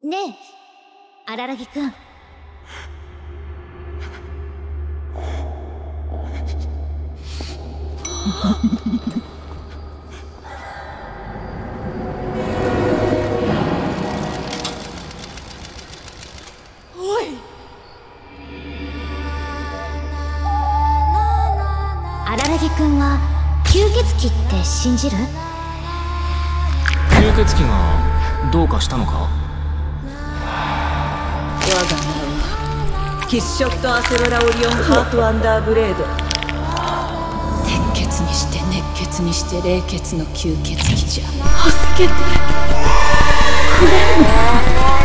ねえ、荒木くん。 おい。 荒木くんは吸血鬼って信じる？ 吸血鬼がどうかしたのか？ 我が名はキッショット・アセロラ・オリオン・ハート・アンダーブレード。鉄血にして熱血にして冷血の吸血鬼じゃ。助けてくれるの？